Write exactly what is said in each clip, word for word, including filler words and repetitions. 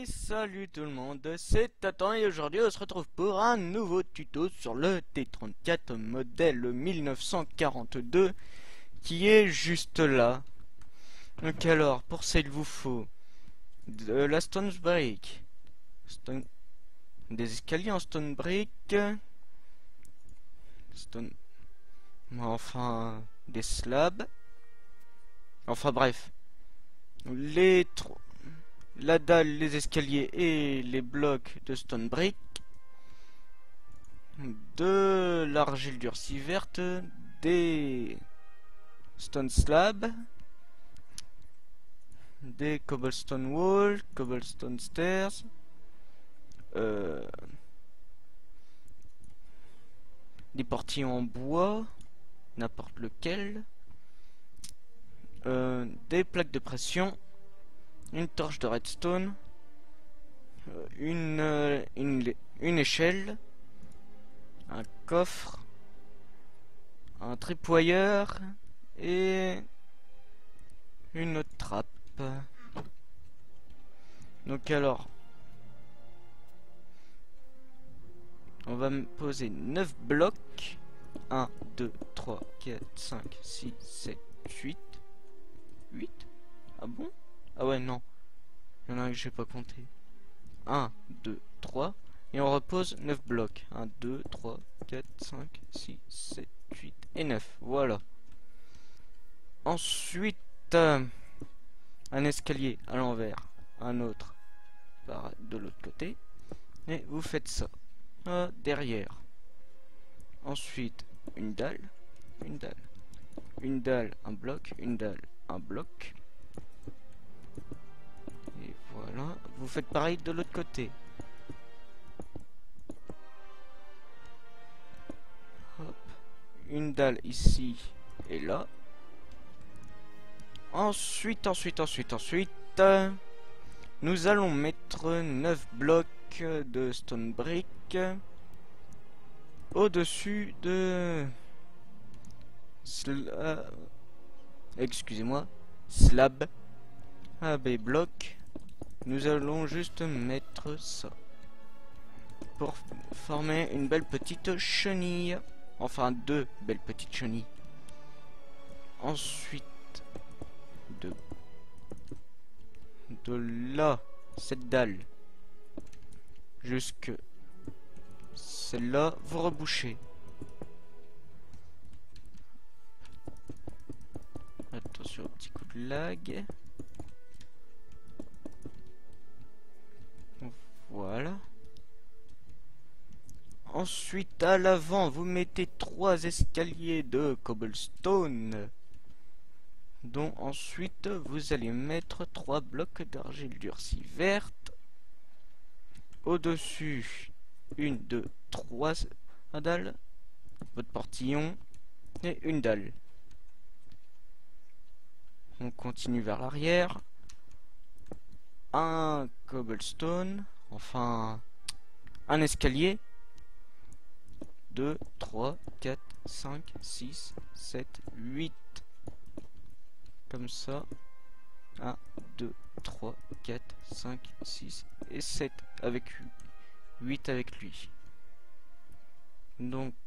Et salut tout le monde, c'est Tatan et aujourd'hui on se retrouve pour un nouveau tuto sur le T trente-quatre modèle mille neuf cent quarante-deux qui est juste là. Donc alors, pour ça il vous faut de la stone brick, stone... des escaliers en stone brick, stone... enfin des slabs, enfin bref, les trois... la dalle, les escaliers et les blocs de stone brick, de l'argile durcie verte, des stone slabs, des cobblestone wall, cobblestone stairs, euh, des portillons en bois, n'importe lequel, euh, des plaques de pression, une torche de redstone, euh, une, euh, une, une échelle, un coffre, un tripwire et une autre trappe. Donc alors, on va me poser neuf blocs. un, deux, trois, quatre, cinq, six, sept, huit. huit? Ah bon? Ah ouais, non. Il y en a un que j'ai pas compté. un, deux, trois. Et on repose neuf blocs. un, deux, trois, quatre, cinq, six, sept, huit et neuf. Voilà. Ensuite, euh, un escalier à l'envers. Un autre par de l'autre côté. Et vous faites ça. Euh, derrière. Ensuite, une dalle. Une dalle. Une dalle, un bloc. Une dalle, un bloc. Et voilà. Vous faites pareil de l'autre côté. Hop. Une dalle ici et là. Ensuite, ensuite, ensuite, ensuite, euh, nous allons mettre neuf blocs de stone brick au-dessus de... Sla... Excusez-moi. Slab. A B bloc. Nous allons juste mettre ça. Pour former une belle petite chenille. Enfin, deux belles petites chenilles. Ensuite, de, de là, cette dalle, jusque celle-là, vous rebouchez. Attention au petit coup de lag. Voilà. Ensuite, à l'avant, vous mettez trois escaliers de cobblestone, dont ensuite vous allez mettre trois blocs d'argile durcie verte. Au-dessus, une, deux, trois dalles, votre portillon et une dalle. On continue vers l'arrière. Un cobblestone, enfin un escalier. deux, trois, quatre, cinq, six, sept, huit. Comme ça. un, deux, trois, quatre, cinq, six et sept avec lui. huit avec lui. Donc,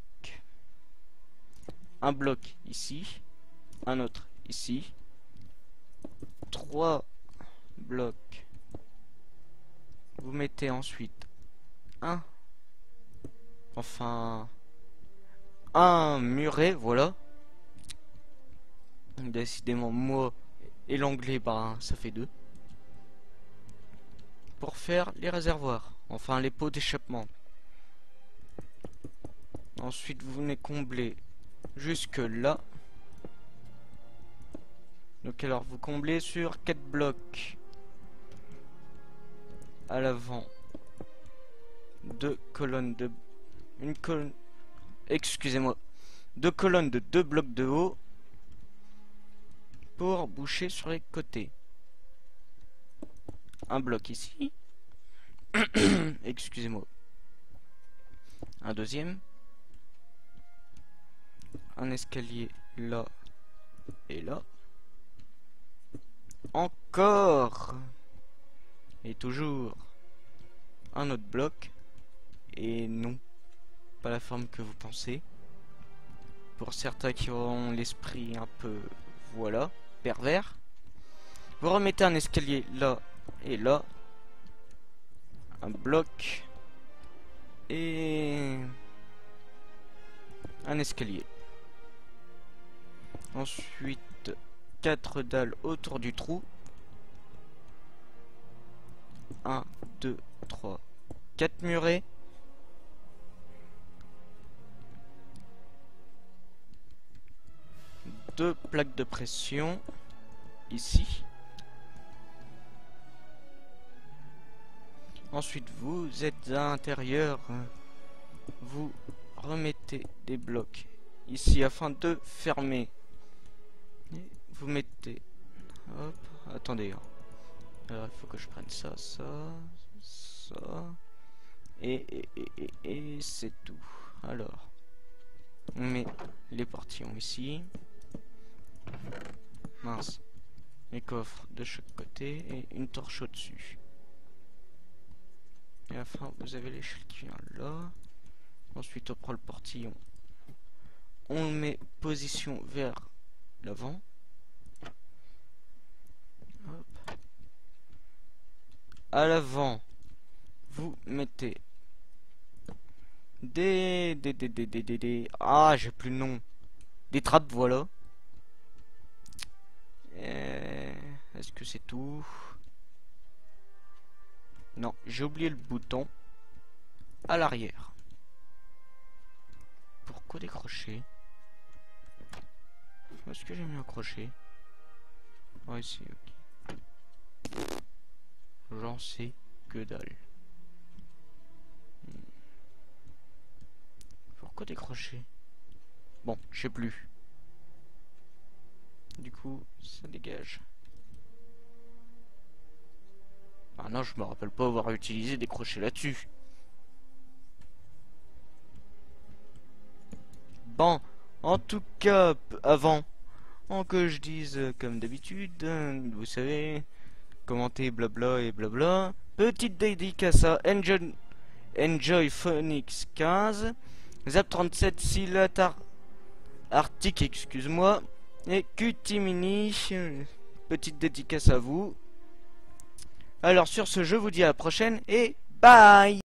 un bloc ici. Un autre ici. trois blocs. Vous mettez ensuite un. Enfin, un muret, voilà. Décidément, moi et l'anglais, bah, ça fait deux. Pour faire les réservoirs, enfin les pots d'échappement. Ensuite, vous venez combler jusque là. Donc alors, vous comblez sur quatre blocs. À l'avant, deux colonnes de... Une colonne... Excusez-moi. Deux colonnes de deux blocs de haut. Pour boucher sur les côtés. Un bloc ici. Excusez-moi. Un deuxième. Un escalier là et là. Encore. Et toujours un autre bloc. Et non, pas la forme que vous pensez. Pour certains qui auront l'esprit un peu, voilà, pervers. Vous remettez un escalier là et là. Un bloc. Et un escalier. Ensuite, quatre dalles autour du trou. un, deux, trois, quatre murets. Deux plaques de pression ici. Ensuite, vous êtes à l'intérieur. Vous remettez des blocs ici afin de fermer. Et vous mettez. Hop, attendez. Alors, il faut que je prenne ça, ça, ça. Et, et, et, et, et c'est tout. Alors, on met les portillons ici. Mince. Les coffres de chaque côté et une torche au-dessus. Et à la fin, vous avez l'échelle qui vient là. Ensuite, on prend le portillon. On le met position vers l'avant. Hop. À l'avant, vous mettez des... des... des... des... des... des... des... Ah, j'ai plus le nom. Des trappes, voilà. Est-ce que c'est tout? Non, j'ai oublié le bouton à l'arrière. Pourquoi des crochets? Est-ce que j'ai mis un crochet? Ouais, c'est ok. J'en sais que dalle. Pourquoi des crochets? Bon, je sais plus. Du coup, ça dégage. Ah non, je me rappelle pas avoir utilisé des crochets là-dessus. Bon, en tout cas, avant, en que je dise euh, comme d'habitude, euh, vous savez, commenter blabla et blabla. Petite dédicace à Enjoy, Enjoy Phoenix quinze, Zap trente-sept, Silatar Arctic, excuse-moi, et Cutimini, petite dédicace à vous. Alors sur ce, je vous dis à la prochaine et bye.